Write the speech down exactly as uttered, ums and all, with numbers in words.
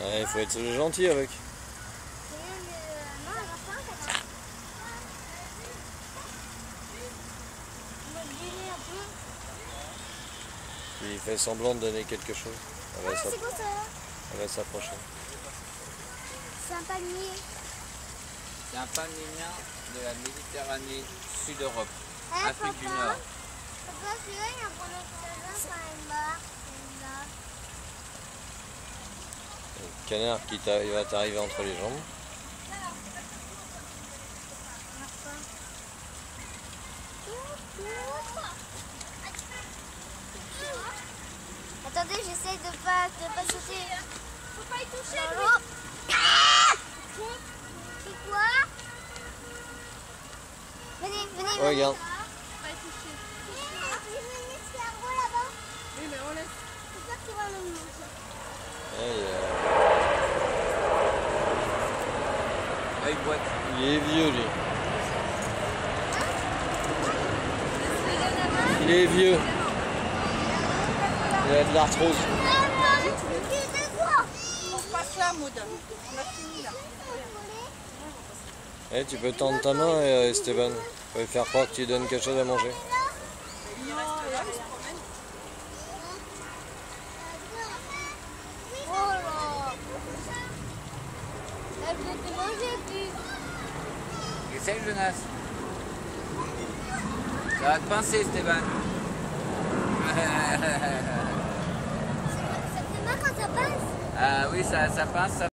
Ouais, il faut être gentil avec. Il fait semblant de donner quelque chose. Elle va ah, c'est quoi ça? Elle va s'approcher. C'est un palmier. C'est un palmier de la Méditerranée Sud-Europe, Eh, Afrique du papa, Nord. Papa, celui-là, il y a un prononciation quand même barre. Le canard qui il va t'arriver entre les jambes. Attendez, j'essaye de pas, de pas sauter. Faut pas y toucher. C'est quoi? Venez, venez. Oh, regarde. Pas y toucher. C'est un gros là-bas. Oui, mais on laisse. C'est toi qui vas le manger. Ah, il boite. Il est vieux, lui. Il est vieux. Il a de l'arthrose. On passe là, Maud. On a fini là. Eh, tu peux tendre ta main, euh, Esteban. Tu peux faire croire que tu lui donnes quelque chose à manger. Il reste là, il se promène. Oh là. Elle veut te manger plus. Essaye, Jonas. Ça va te pincer, Esteban. Ça fait mal quand ça passe. Ah oui, ça, ça pince. Ça